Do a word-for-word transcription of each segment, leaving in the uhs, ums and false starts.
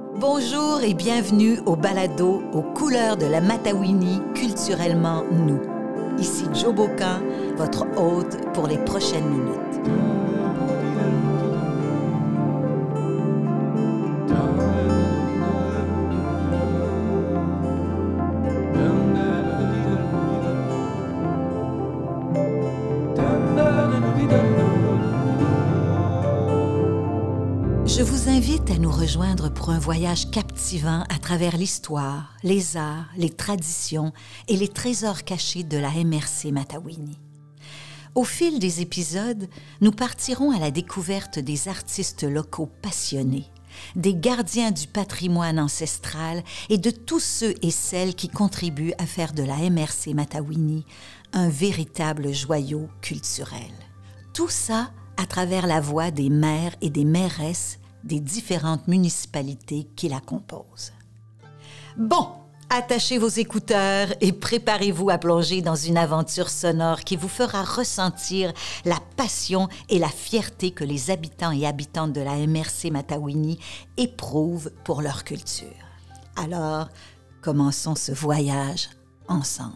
Bonjour et bienvenue au balado aux couleurs de la Matawinie, culturellement nous. Ici Joe Bocan, votre hôte pour les prochaines minutes. Je vous invite à nous rejoindre pour un voyage captivant à travers l'histoire, les arts, les traditions et les trésors cachés de la M R C Matawinie. Au fil des épisodes, nous partirons à la découverte des artistes locaux passionnés, des gardiens du patrimoine ancestral et de tous ceux et celles qui contribuent à faire de la M R C Matawinie un véritable joyau culturel. Tout ça à travers la voix des maires et des mairesses des différentes municipalités qui la composent. Bon, attachez vos écouteurs et préparez-vous à plonger dans une aventure sonore qui vous fera ressentir la passion et la fierté que les habitants et habitantes de la M R C Matawinie éprouvent pour leur culture. Alors, commençons ce voyage ensemble.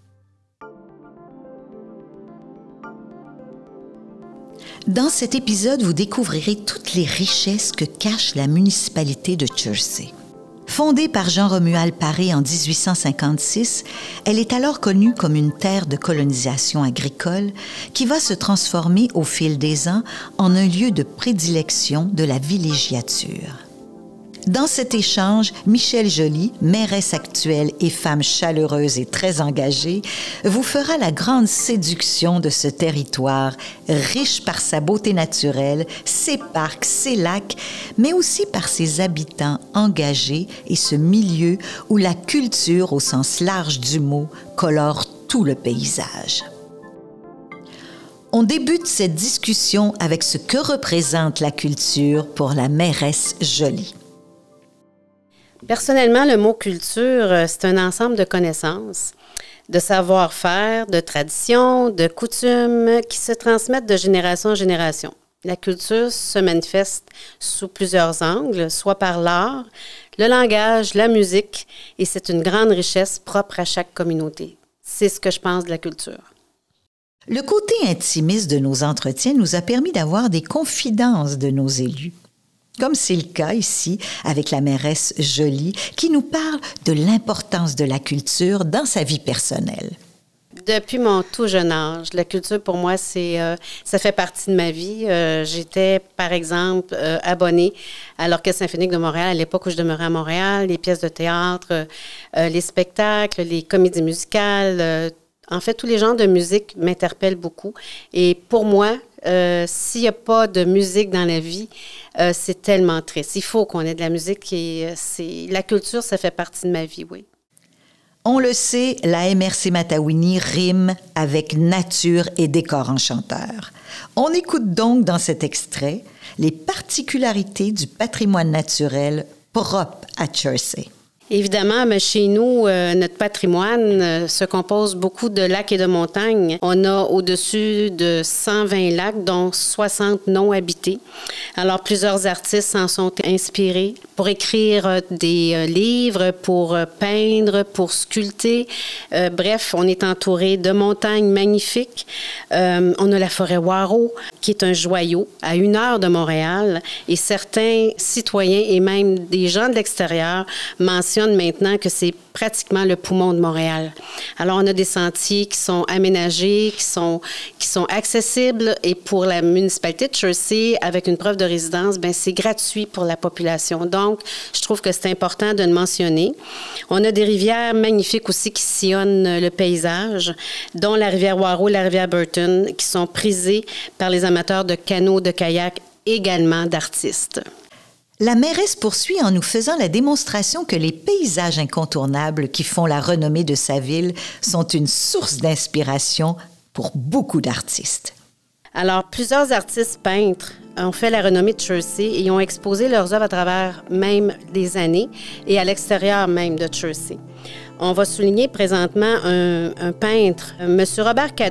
Dans cet épisode, vous découvrirez toutes les richesses que cache la municipalité de Chersey. Fondée par Jean-Romuald Paré en dix-huit cent cinquante-six, elle est alors connue comme une terre de colonisation agricole qui va se transformer au fil des ans en un lieu de prédilection de la villégiature. Dans cet échange, Michèle Joly, mairesse actuelle et femme chaleureuse et très engagée, vous fera la grande séduction de ce territoire, riche par sa beauté naturelle, ses parcs, ses lacs, mais aussi par ses habitants engagés et ce milieu où la culture, au sens large du mot, colore tout le paysage. On débute cette discussion avec ce que représente la culture pour la mairesse Joly. Personnellement, le mot culture, c'est un ensemble de connaissances, de savoir-faire, de traditions, de coutumes qui se transmettent de génération en génération. La culture se manifeste sous plusieurs angles, soit par l'art, le langage, la musique, et c'est une grande richesse propre à chaque communauté. C'est ce que je pense de la culture. Le côté intimiste de nos entretiens nous a permis d'avoir des confidences de nos élus. Comme c'est le cas ici avec la mairesse Joly, qui nous parle de l'importance de la culture dans sa vie personnelle. Depuis mon tout jeune âge, la culture pour moi, c'est, euh, ça fait partie de ma vie. Euh, j'étais, par exemple, euh, abonnée à l'Orchestre symphonique de Montréal à l'époque où je demeurais à Montréal, les pièces de théâtre, euh, les spectacles, les comédies musicales. Euh, en fait, tous les genres de musique m'interpellent beaucoup. Et pour moi, Euh, s'il n'y a pas de musique dans la vie, euh, c'est tellement triste. Il faut qu'on ait de la musique et c'est, la culture, ça fait partie de ma vie, oui. On le sait, la M R C Matawinie rime avec nature et décor enchanteur. On écoute donc dans cet extrait les particularités du patrimoine naturel propre à Chersey. Évidemment, mais chez nous, euh, notre patrimoine euh, se compose beaucoup de lacs et de montagnes. On a au-dessus de cent vingt lacs, dont soixante non habités. Alors, plusieurs artistes s'en sont inspirés pour écrire euh, des euh, livres, pour euh, peindre, pour sculpter. Euh, bref, on est entouré de montagnes magnifiques. Euh, on a la forêt Waro, qui est un joyau à une heure de Montréal. Et certains citoyens et même des gens de l'extérieur mentionnent maintenant que c'est pratiquement le poumon de Montréal. Alors, on a des sentiers qui sont aménagés, qui sont, qui sont accessibles et pour la municipalité de Chersey, avec une preuve de résidence, bien, c'est gratuit pour la population. Donc, je trouve que c'est important de le mentionner. On a des rivières magnifiques aussi qui sillonnent le paysage, dont la rivière Waro, la rivière Burton, qui sont prisées par les amateurs de canots, de kayak, également d'artistes. La mairesse poursuit en nous faisant la démonstration que les paysages incontournables qui font la renommée de sa ville sont une source d'inspiration pour beaucoup d'artistes. Alors, plusieurs artistes peintres ont fait la renommée de Chersey et ont exposé leurs œuvres à travers même des années et à l'extérieur même de Chersey. On va souligner présentement un, un peintre, M. Robert Cadeau.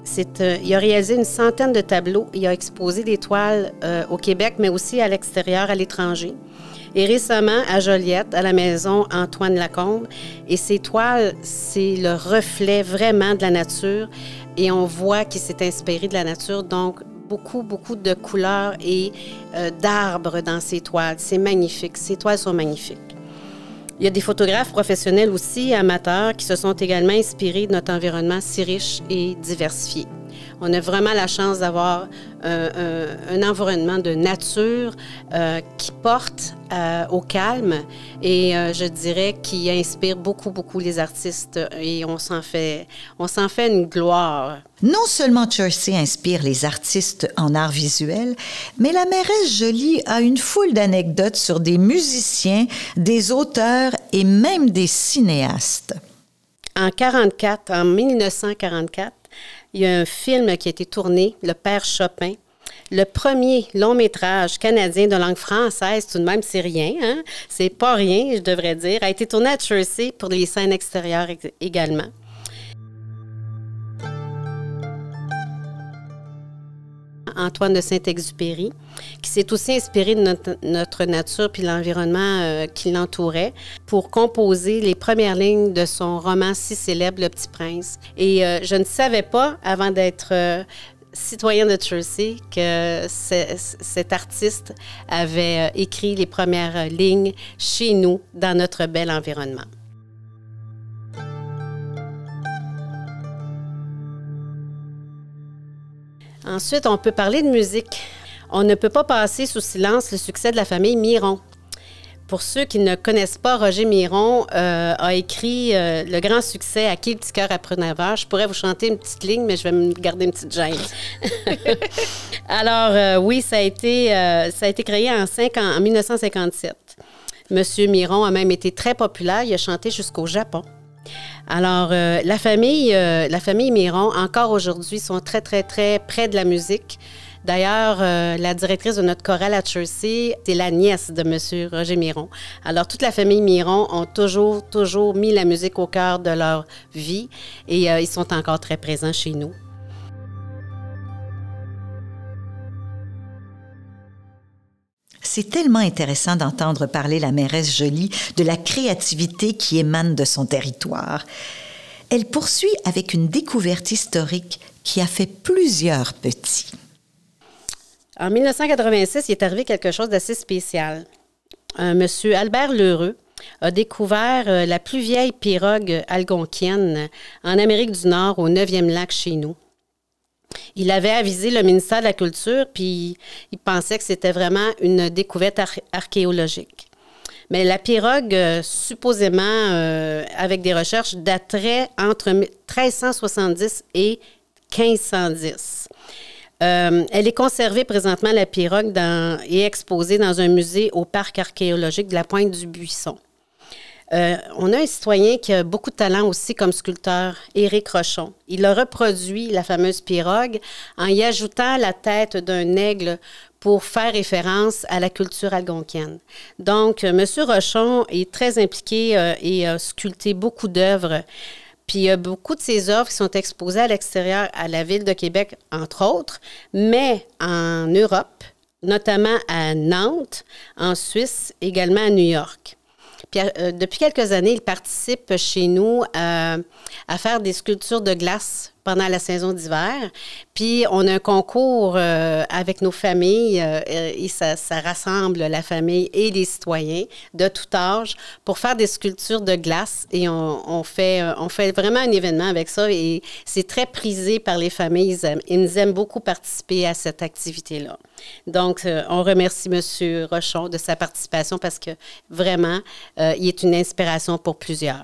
C'est, euh, il a réalisé une centaine de tableaux. Il a exposé des toiles euh, au Québec, mais aussi à l'extérieur, à l'étranger. Et récemment, à Joliette, à la maison Antoine Lacombe. Et ces toiles, c'est le reflet vraiment de la nature. Et on voit qu'il s'est inspiré de la nature. Donc, beaucoup, beaucoup de couleurs et euh, d'arbres dans ces toiles. C'est magnifique. Ces toiles sont magnifiques. Il y a des photographes professionnels aussi, amateurs, qui se sont également inspirés de notre environnement si riche et diversifié. On a vraiment la chance d'avoir euh, un, un environnement de nature euh, qui porte euh, au calme et euh, je dirais qui inspire beaucoup, beaucoup les artistes et on s'en fait, on s'en fait une gloire. Non seulement Chersey inspire les artistes en art visuel, mais la mairesse Joly a une foule d'anecdotes sur des musiciens, des auteurs et même des cinéastes. En quarante-quatre, en mille neuf cent quarante-quatre, il y a un film qui a été tourné, Le Père Chopin. Le premier long-métrage canadien de langue française, tout de même, c'est rien, hein? C'est pas rien, je devrais dire, a été tourné à Chersey pour les scènes extérieures également. Antoine de Saint-Exupéry, qui s'est aussi inspiré de notre, notre nature puis l'environnement euh, qui l'entourait pour composer les premières lignes de son roman si célèbre, Le Petit Prince. Et euh, je ne savais pas, avant d'être euh, citoyen de Chersey, que cet artiste avait euh, écrit les premières lignes chez nous, dans notre bel environnement. Ensuite, on peut parler de musique. On ne peut pas passer sous silence le succès de la famille Miron. Pour ceux qui ne connaissent pas, Roger Miron euh, a écrit euh, le grand succès « À qui le petit cœur après neuf heures ». Je pourrais vous chanter une petite ligne, mais je vais me garder une petite gêne. Alors, euh, oui, ça a été, euh, ça a été créé en, cinq, en, en mille neuf cent cinquante-sept. Monsieur Miron a même été très populaire. Il a chanté jusqu'au Japon. Alors, euh, la famille, euh, la famille Miron, encore aujourd'hui, sont très, très, très près de la musique. D'ailleurs, euh, la directrice de notre chorale à Chersey, c'est la nièce de M. Roger Miron. Alors, toute la famille Miron ont toujours, toujours mis la musique au cœur de leur vie et euh, ils sont encore très présents chez nous. C'est tellement intéressant d'entendre parler la mairesse Joly de la créativité qui émane de son territoire. Elle poursuit avec une découverte historique qui a fait plusieurs petits. En mille neuf cent quatre-vingt-six, il est arrivé quelque chose d'assez spécial. Un monsieur Albert Lheureux a découvert euh, la plus vieille pirogue algonquienne en Amérique du Nord, au neuvième lac chez nous. Il avait avisé le ministère de la Culture, puis il pensait que c'était vraiment une découverte ar- archéologique. Mais la pirogue, euh, supposément, euh, avec des recherches, daterait entre treize cent soixante-dix et quinze cent dix. Euh, elle est conservée présentement, la pirogue, dans, et exposée dans un musée au parc archéologique de la Pointe-du-Buisson. Euh, on a un citoyen qui a beaucoup de talent aussi comme sculpteur, Éric Rochon. Il a reproduit la fameuse pirogue en y ajoutant la tête d'un aigle pour faire référence à la culture algonquienne. Donc, euh, M. Rochon est très impliqué euh, et a sculpté beaucoup d'œuvres. Puis il y a beaucoup de ces œuvres qui sont exposées à l'extérieur, à la ville de Québec, entre autres, mais en Europe, notamment à Nantes, en Suisse, également à New York. Puis, euh, depuis quelques années, il participe chez nous euh, à faire des sculptures de glace pendant la saison d'hiver. Puis, on a un concours euh, avec nos familles euh, et ça, ça rassemble la famille et les citoyens de tout âge pour faire des sculptures de glace. Et on, on, fait, on fait vraiment un événement avec ça et c'est très prisé par les familles. Ils, aiment, ils nous aiment beaucoup participer à cette activité-là. Donc, euh, on remercie M. Rochon de sa participation parce que vraiment, euh, il est une inspiration pour plusieurs.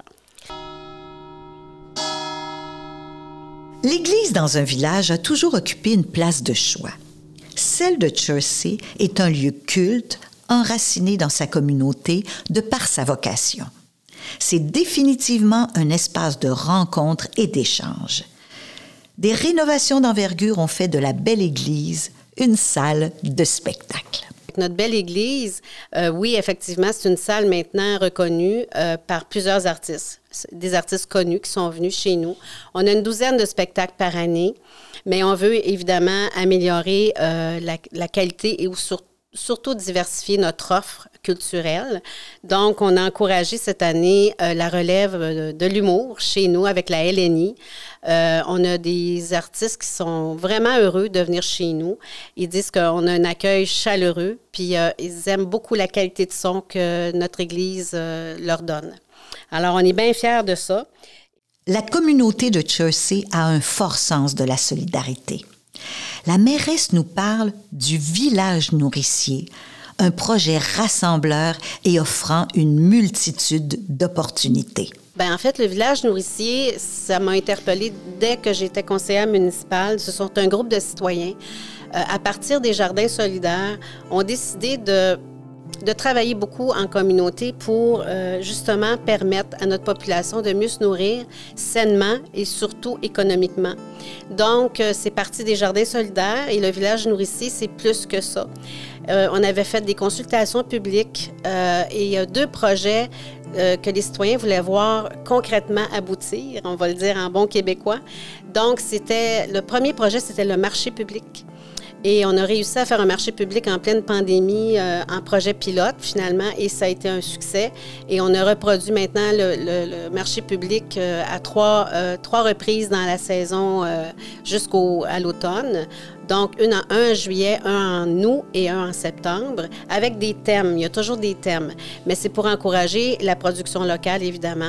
L'église dans un village a toujours occupé une place de choix. Celle de Chersey est un lieu culte, enraciné dans sa communauté de par sa vocation. C'est définitivement un espace de rencontre et d'échange. Des rénovations d'envergure ont fait de la belle église une salle de spectacle. avec notre belle église, euh, oui, effectivement, c'est une salle maintenant reconnue euh, par plusieurs artistes, des artistes connus qui sont venus chez nous. On a une douzaine de spectacles par année, mais on veut évidemment améliorer euh, la, la qualité et surtout surtout diversifier notre offre culturelle. Donc, on a encouragé cette année euh, la relève de, de l'humour chez nous avec la L N I. Euh, on a des artistes qui sont vraiment heureux de venir chez nous. Ils disent qu'on a un accueil chaleureux, puis euh, ils aiment beaucoup la qualité de son que notre Église euh, leur donne. Alors, on est bien fiers de ça. La communauté de Chersey a un fort sens de la solidarité. La mairesse nous parle du village nourricier, un projet rassembleur et offrant une multitude d'opportunités. Bien, en fait, le village nourricier, ça m'a interpellée dès que j'étais conseillère municipale. Ce sont un groupe de citoyens, euh, à partir des jardins solidaires, ont décidé de de travailler beaucoup en communauté pour euh, justement permettre à notre population de mieux se nourrir sainement et surtout économiquement. Donc, euh, c'est parti des jardins solidaires et le village nourricier, c'est plus que ça. Euh, on avait fait des consultations publiques euh, et il y a deux projets euh, que les citoyens voulaient voir concrètement aboutir, on va le dire en bon québécois. Donc, c'était le premier projet, c'était le marché public. Et on a réussi à faire un marché public en pleine pandémie, euh, en projet pilote finalement, et ça a été un succès. Et on a reproduit maintenant le, le, le marché public euh, à trois, euh, trois reprises dans la saison euh, jusqu'à l'automne. Donc, une en, un en juillet, un en août et un en septembre, avec des thèmes. Il y a toujours des thèmes, mais c'est pour encourager la production locale, évidemment.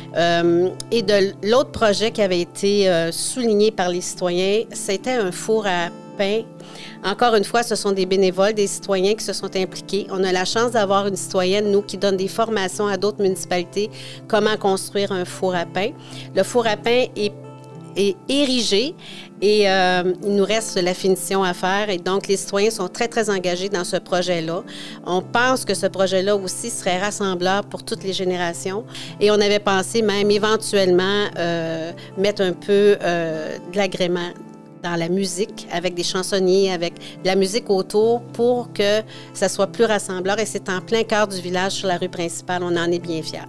Euh, et de l'autre projet qui avait été euh, souligné par les citoyens, c'était un four à pain. Encore une fois, ce sont des bénévoles, des citoyens qui se sont impliqués. On a la chance d'avoir une citoyenne, nous, qui donne des formations à d'autres municipalités, comment construire un four à pain. Le four à pain est, est érigé et euh, il nous reste la finition à faire. Et donc, les citoyens sont très, très engagés dans ce projet-là. On pense que ce projet-là aussi serait rassembleur pour toutes les générations. Et on avait pensé même éventuellement euh, mettre un peu euh, de l'agrément dans la musique, avec des chansonniers, avec de la musique autour pour que ça soit plus rassembleur. Et c'est en plein cœur du village, sur la rue principale. On en est bien fiers.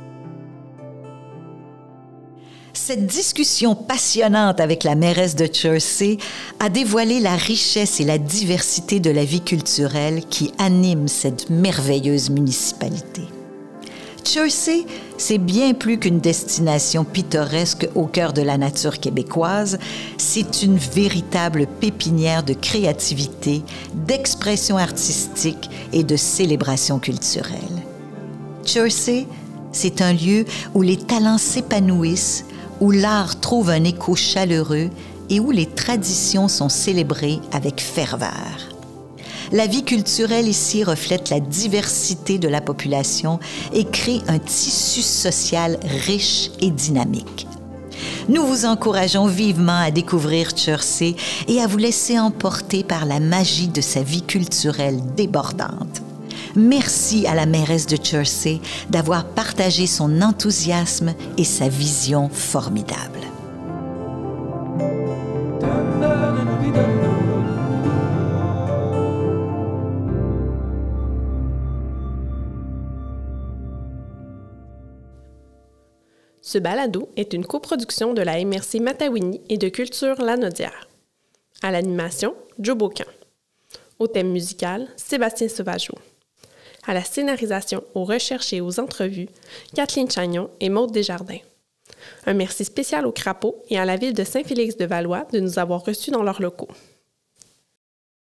Cette discussion passionnante avec la mairesse de Chersey a dévoilé la richesse et la diversité de la vie culturelle qui anime cette merveilleuse municipalité. Chersey, c'est bien plus qu'une destination pittoresque au cœur de la nature québécoise. C'est une véritable pépinière de créativité, d'expression artistique et de célébration culturelle. Chersey, c'est un lieu où les talents s'épanouissent, où l'art trouve un écho chaleureux et où les traditions sont célébrées avec ferveur. La vie culturelle ici reflète la diversité de la population et crée un tissu social riche et dynamique. Nous vous encourageons vivement à découvrir Chersey et à vous laisser emporter par la magie de sa vie culturelle débordante. Merci à la mairesse de Chersey d'avoir partagé son enthousiasme et sa vision formidable. Ce balado est une coproduction de la M R C Matawini et de Culture Lanaudière. À l'animation, Joe Beaucamp. Au thème musical, Sébastien Sauvageau. À la scénarisation, aux recherches et aux entrevues, Kathleen Chagnon et Maude Desjardins. Un merci spécial au Crapaud et à la ville de Saint-Félix-de-Valois de nous avoir reçus dans leurs locaux.